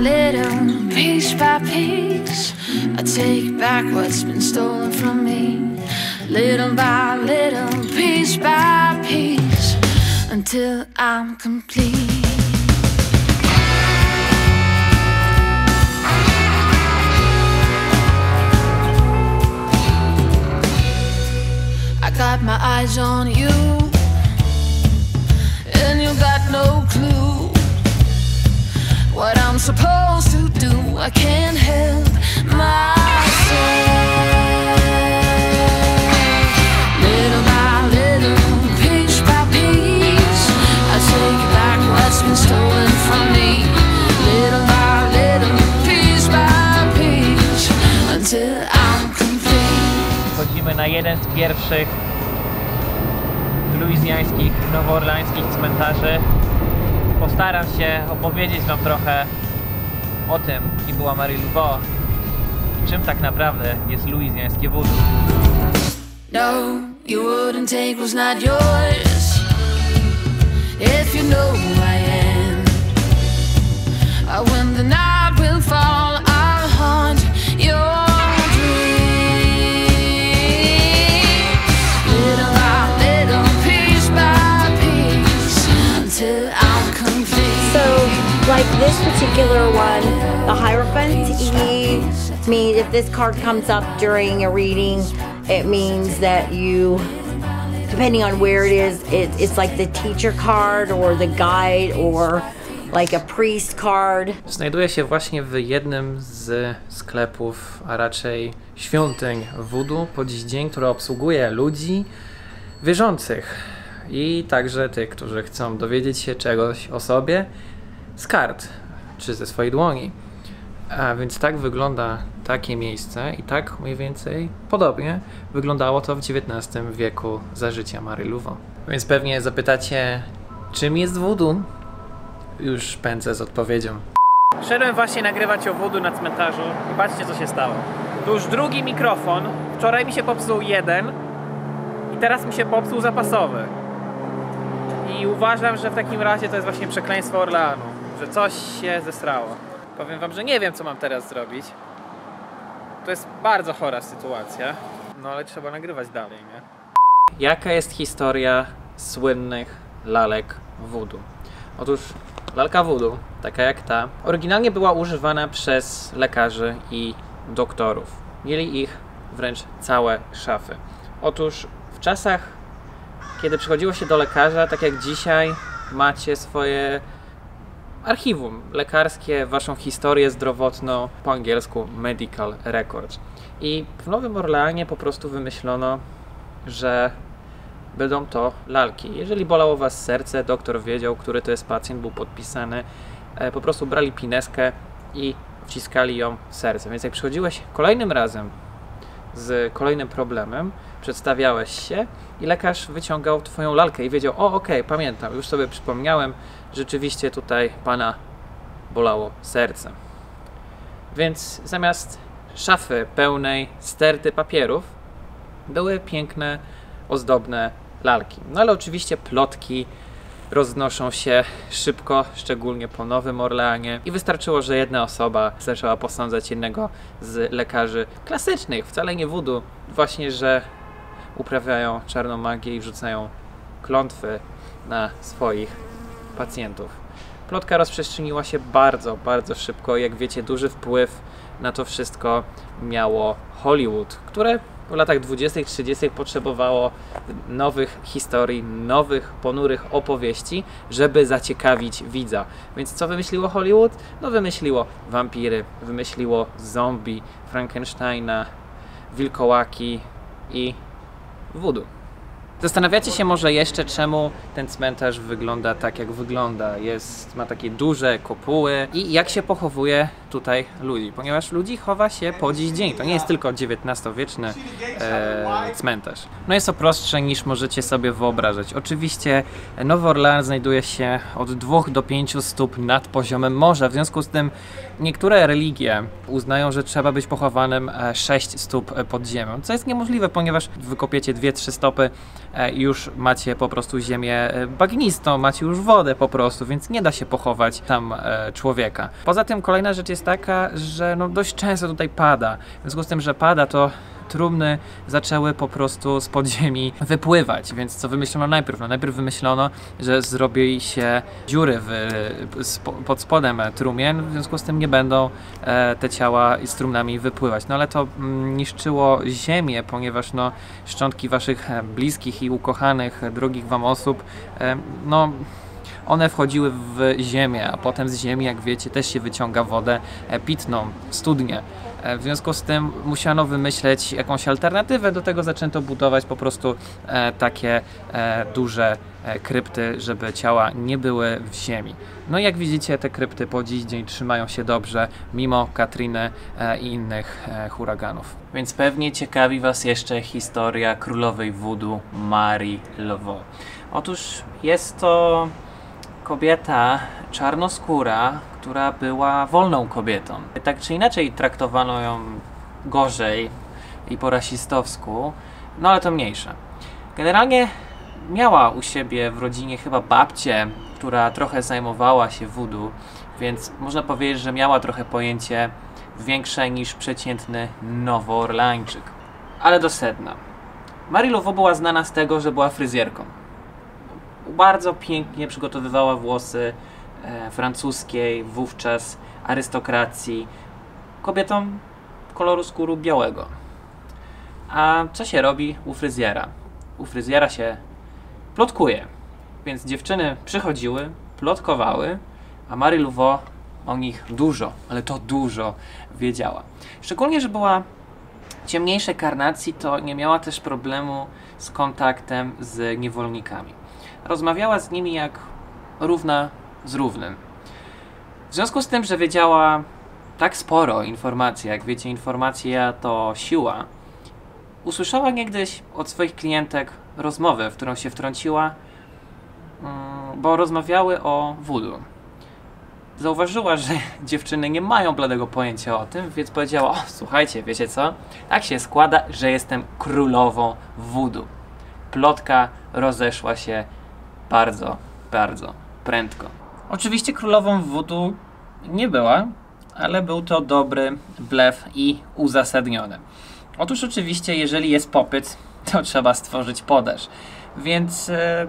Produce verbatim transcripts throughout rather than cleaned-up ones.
little, piece by piece, I take back what's been stolen from me. Little by little, piece by piece, until I'm complete. I got my eyes on you, and you got no clue what I'm supposed to do. I can't help myself. Little by little, piece by piece, I take back what's been stolen from me. Little by little, piece by piece, until I'm complete. Wchodzimy na jeden z pierwszych luizjańskich, nowoorleańskich cmentarzy. Postaram się opowiedzieć wam trochę o tym, kim była Marie Laveau i czym tak naprawdę jest luizjańskie voodoo. No, you wouldn't take what's not yours, if you know who I am. Uh, when the night will fall, I'll haunt your dreams. Little by little, piece by piece, until I'm complete. So, like this particular one, the Hierophant, he means if this card comes up during a reading, it means that you, depending on where it is, it, it's like the teacher card or the guide or like a priest card. Znajduje się właśnie w jednym z sklepów, a raczej świątyń voodoo po dziś dzień, które obsługuje ludzi wierzących i także tych, którzy chcą dowiedzieć się czegoś o sobie z kart czy ze swojej dłoni. A więc tak wygląda takie miejsce i tak mniej więcej podobnie wyglądało to w dziewiętnastym wieku za życia Marie Laveau. Więc pewnie zapytacie, czym jest voodoo? Już pędzę z odpowiedzią. Szedłem właśnie nagrywać o voodoo na cmentarzu i patrzcie, co się stało. Tu już drugi mikrofon, wczoraj mi się popsuł jeden i teraz mi się popsuł zapasowy. I uważam, że w takim razie to jest właśnie przekleństwo Orleanu, że coś się zesrało. Powiem wam, że nie wiem, co mam teraz zrobić. To jest bardzo chora sytuacja, no ale trzeba nagrywać dalej, nie? Jaka jest historia słynnych lalek voodoo? Otóż lalka voodoo, taka jak ta, oryginalnie była używana przez lekarzy i doktorów. Mieli ich wręcz całe szafy. Otóż w czasach, kiedy przychodziło się do lekarza, tak jak dzisiaj macie swoje archiwum lekarskie, waszą historię zdrowotną, po angielsku medical records. I w Nowym Orleanie po prostu wymyślono, że będą to lalki. Jeżeli bolało was serce, doktor wiedział, który to jest pacjent, był podpisany, po prostu brali pineskę i wciskali ją w serce. Więc jak przychodziłeś kolejnym razem z kolejnym problemem, przedstawiałeś się i lekarz wyciągał twoją lalkę i wiedział, o okej, okay, pamiętam, już sobie przypomniałem, rzeczywiście tutaj pana bolało serce. Więc zamiast szafy pełnej sterty papierów były piękne, ozdobne lalki. No ale oczywiście plotki roznoszą się szybko, szczególnie po Nowym Orleanie i wystarczyło, że jedna osoba zaczęła posądzać jednego z lekarzy klasycznych, wcale nie voodoo, właśnie, że uprawiają czarną magię i wrzucają klątwy na swoich pacjentów. Plotka rozprzestrzeniła się bardzo, bardzo szybko. Jak wiecie, duży wpływ na to wszystko miało Hollywood, które w latach dwudziestych, trzydziestych potrzebowało nowych historii, nowych, ponurych opowieści, żeby zaciekawić widza. Więc co wymyśliło Hollywood? No wymyśliło wampiry, wymyśliło zombie, Frankensteina, wilkołaki i voodoo. Zastanawiacie się może jeszcze, czemu ten cmentarz wygląda tak, jak wygląda. Jest, ma takie duże kopuły i jak się pochowuje tutaj ludzi, ponieważ ludzi chowa się po dziś dzień. To nie jest tylko dziewiętnastowieczny e, cmentarz. No jest to prostsze, niż możecie sobie wyobrażać. Oczywiście Nowy Orlean znajduje się od dwóch do pięciu stóp nad poziomem morza. W związku z tym niektóre religie uznają, że trzeba być pochowanym sześć stóp pod ziemią, co jest niemożliwe, ponieważ wykopiecie dwie trzy stopy i już macie po prostu ziemię bagnistą, macie już wodę po prostu, więc nie da się pochować tam człowieka. Poza tym kolejna rzecz jest taka, że no dość często tutaj pada. W związku z tym, że pada, to trumny zaczęły po prostu z podziemi wypływać, więc co wymyślono najpierw? No najpierw wymyślono, że zrobi się dziury w, spo, pod spodem trumien, w związku z tym nie będą e, te ciała z trumnami wypływać. No ale to mm, niszczyło ziemię, ponieważ no szczątki waszych bliskich i ukochanych, drogich wam osób, e, no one wchodziły w ziemię, a potem z ziemi, jak wiecie, też się wyciąga wodę pitną, studnie. W związku z tym musiano wymyśleć jakąś alternatywę, do tego zaczęto budować po prostu e, takie e, duże e, krypty, żeby ciała nie były w ziemi. No i jak widzicie, te krypty po dziś dzień trzymają się dobrze, mimo Katriny e, i innych e, huraganów. Więc pewnie ciekawi was jeszcze historia królowej voodoo Marie Laveau. Otóż jest to kobieta czarnoskóra, która była wolną kobietą. Tak czy inaczej traktowano ją gorzej i po rasistowsku, no ale to mniejsza. Generalnie miała u siebie w rodzinie chyba babcię, która trochę zajmowała się voodoo, więc można powiedzieć, że miała trochę pojęcie większe niż przeciętny Nowoorlańczyk. Ale do sedna. Marie Laveau była znana z tego, że była fryzjerką. Bardzo pięknie przygotowywała włosy e, francuskiej wówczas arystokracji, kobietom koloru skóry białego. A co się robi u fryzjera? U fryzjera się plotkuje, więc dziewczyny przychodziły, plotkowały, a Marie Laveau o nich dużo, ale to dużo wiedziała. Szczególnie, że była ciemniejszej karnacji, to nie miała też problemu z kontaktem z niewolnikami. Rozmawiała z nimi jak równa z równym. W związku z tym, że wiedziała tak sporo informacji, jak wiecie, informacja to siła, usłyszała niegdyś od swoich klientek rozmowę, w którą się wtrąciła, bo rozmawiały o voodoo. Zauważyła, że dziewczyny nie mają bladego pojęcia o tym, więc powiedziała: o, słuchajcie, wiecie co? Tak się składa, że jestem królową voodoo. Plotka rozeszła się bardzo, bardzo prędko. Oczywiście królową voodoo nie była, ale był to dobry blef i uzasadniony. Otóż oczywiście, jeżeli jest popyt, to trzeba stworzyć podaż. Więc e,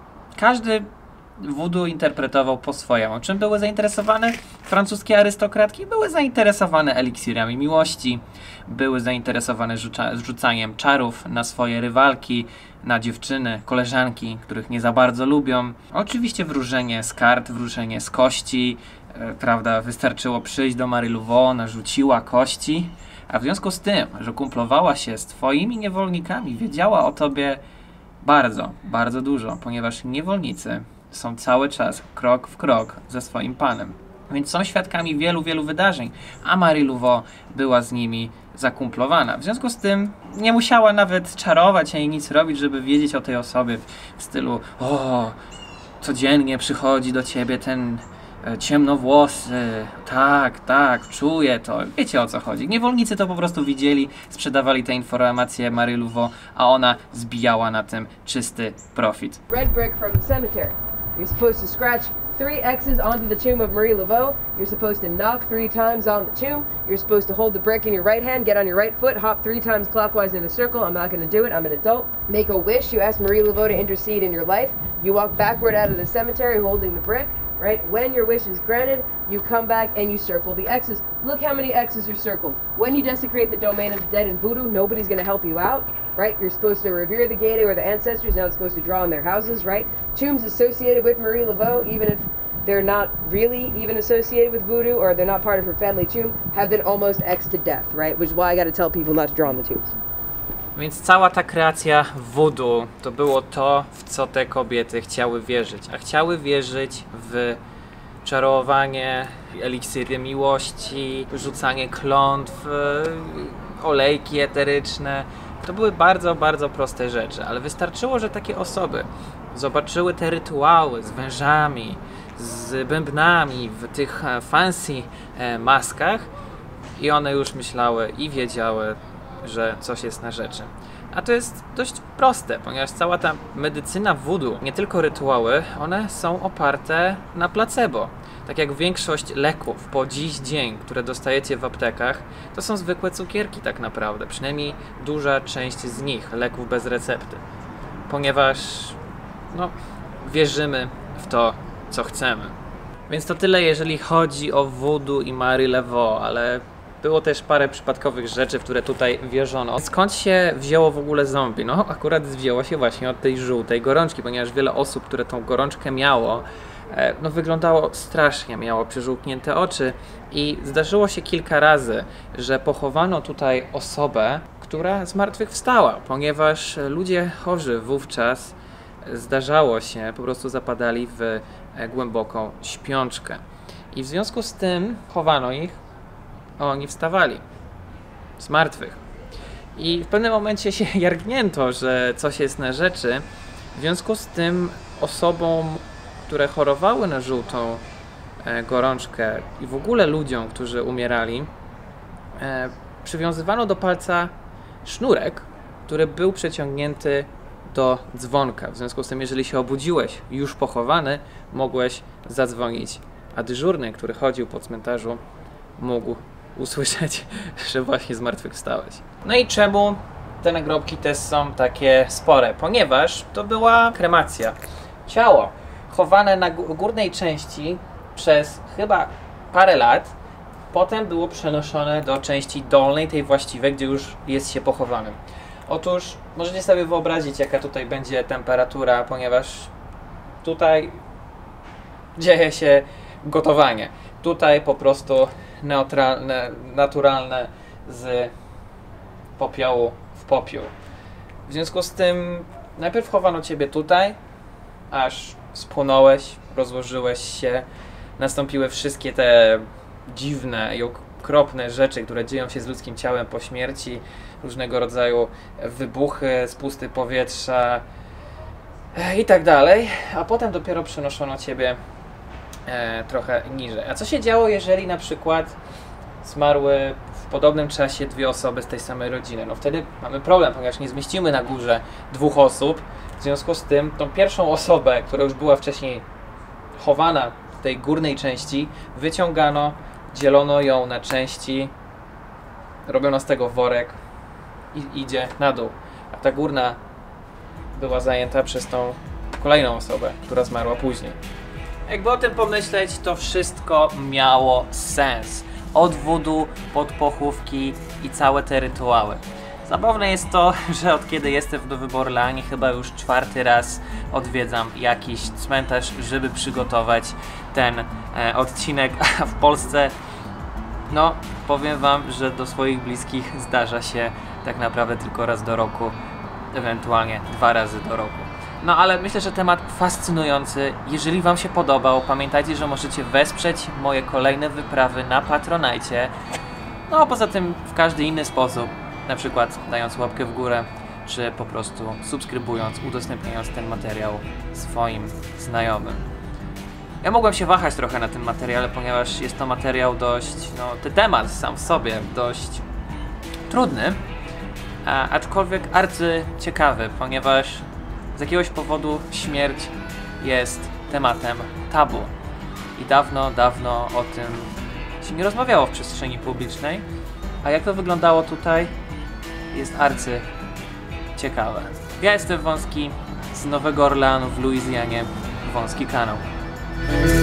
każdy voodoo interpretował po swojemu. Czym były zainteresowane francuskie arystokratki? Były zainteresowane eliksirami miłości, były zainteresowane rzuca- rzucaniem czarów na swoje rywalki, na dziewczyny, koleżanki, których nie za bardzo lubią. Oczywiście wróżenie z kart, wróżenie z kości, e, prawda, wystarczyło przyjść do Marie Laveau, ona rzuciła kości, a w związku z tym, że kumplowała się z twoimi niewolnikami, wiedziała o tobie bardzo, bardzo dużo, ponieważ niewolnicy są cały czas krok w krok ze swoim panem. Więc są świadkami wielu, wielu wydarzeń, a Marie Laveau była z nimi zakumplowana. W związku z tym nie musiała nawet czarować ani nic robić, żeby wiedzieć o tej osobie w stylu: o, codziennie przychodzi do ciebie ten e, ciemnowłosy, tak, tak, czuję to. Wiecie, o co chodzi. Niewolnicy to po prostu widzieli, sprzedawali te informacje Marie Laveau, a ona zbijała na tym czysty profit. Red brick from the cemetery. You're supposed to scratch three X's onto the tomb of Marie Laveau. You're supposed to knock three times on the tomb. You're supposed to hold the brick in your right hand, get on your right foot, hop three times clockwise in a circle. I'm not going to do it. I'm an adult. Make a wish. You ask Marie Laveau to intercede in your life. You walk backward out of the cemetery holding the brick. Right? When your wish is granted, you come back and you circle the X's. Look how many X's are circled. When you desecrate the domain of the dead in voodoo, nobody's going to help you out. Right? You're supposed to revere the deity or the ancestors. Now it's supposed to draw on their houses. Right? Tombs associated with Marie Laveau, even if they're not really even associated with voodoo or they're not part of her family tomb, have been almost X'd to death. Right? Which is why I got to tell people not to draw on the tombs. Więc cała ta kreacja voodoo to było to, w co te kobiety chciały wierzyć. A chciały wierzyć w czarowanie, eliksiry miłości, rzucanie klątw, olejki eteryczne. To były bardzo, bardzo proste rzeczy, ale wystarczyło, że takie osoby zobaczyły te rytuały z wężami, z bębnami w tych fancy maskach i one już myślały i wiedziały, że coś jest na rzeczy. A to jest dość proste, ponieważ cała ta medycyna voodoo, nie tylko rytuały, one są oparte na placebo. Tak jak większość leków po dziś dzień, które dostajecie w aptekach, to są zwykłe cukierki tak naprawdę. Przynajmniej duża część z nich, leków bez recepty. Ponieważ no, wierzymy w to, co chcemy. Więc to tyle, jeżeli chodzi o voodoo i Marie Laveau, ale było też parę przypadkowych rzeczy, w które tutaj wierzono. Skąd się wzięło w ogóle zombie? No akurat wzięło się właśnie od tej żółtej gorączki, ponieważ wiele osób, które tą gorączkę miało, no wyglądało strasznie, miało przeżółknięte oczy i zdarzyło się kilka razy, że pochowano tutaj osobę, która zmartwychwstała, ponieważ ludzie chorzy wówczas, zdarzało się, po prostu zapadali w głęboką śpiączkę. I w związku z tym chowano ich, a oni wstawali z martwych. I w pewnym momencie się jargnięto, że coś jest na rzeczy. W związku z tym osobom, które chorowały na żółtą e, gorączkę i w ogóle ludziom, którzy umierali, e, przywiązywano do palca sznurek, który był przeciągnięty do dzwonka. W związku z tym, jeżeli się obudziłeś już pochowany, mogłeś zadzwonić, a dyżurny, który chodził po cmentarzu, mógł usłyszeć, że właśnie zmartwychwstałeś. No i czemu te nagrobki też są takie spore? Ponieważ to była kremacja. Ciało chowane na górnej części przez chyba parę lat, potem było przenoszone do części dolnej, tej właściwej, gdzie już jest się pochowanym. Otóż możecie sobie wyobrazić, jaka tutaj będzie temperatura, ponieważ tutaj dzieje się gotowanie. Tutaj po prostu neutralne, naturalne z popiołu w popiół. W związku z tym najpierw chowano ciebie tutaj, aż spłonąłeś, rozłożyłeś się, nastąpiły wszystkie te dziwne i okropne rzeczy, które dzieją się z ludzkim ciałem po śmierci, różnego rodzaju wybuchy, spusty powietrza i tak dalej, a potem dopiero przenoszono ciebie e, trochę niżej. A co się działo, jeżeli na przykład zmarły w podobnym czasie dwie osoby z tej samej rodziny? No wtedy mamy problem, ponieważ nie zmieścimy na górze dwóch osób. W związku z tym tą pierwszą osobę, która już była wcześniej chowana w tej górnej części, wyciągano, dzielono ją na części, robiono z tego worek i idzie na dół. A ta górna była zajęta przez tą kolejną osobę, która zmarła później. Jakby o tym pomyśleć, to wszystko miało sens. Od voodoo, pod pochówki i całe te rytuały. Zabawne jest to, że od kiedy jestem w Nowym Orleanie, chyba już czwarty raz odwiedzam jakiś cmentarz, żeby przygotować ten e, odcinek, a w Polsce, no powiem wam, że do swoich bliskich zdarza się tak naprawdę tylko raz do roku, ewentualnie dwa razy do roku. No ale myślę, że temat fascynujący. Jeżeli wam się podobał, pamiętajcie, że możecie wesprzeć moje kolejne wyprawy na Patronite. No a poza tym w każdy inny sposób, na przykład dając łapkę w górę, czy po prostu subskrybując, udostępniając ten materiał swoim znajomym. Ja mogłem się wahać trochę na tym materiale, ponieważ jest to materiał dość, no ten temat sam w sobie dość trudny, a, aczkolwiek arcy ciekawy, ponieważ z jakiegoś powodu śmierć jest tematem tabu. I dawno, dawno o tym się nie rozmawiało w przestrzeni publicznej, a jak to wyglądało tutaj, jest arcy ciekawe. Ja jestem Wąski z Nowego Orleanu w Luizjanie, Wąski Kanał.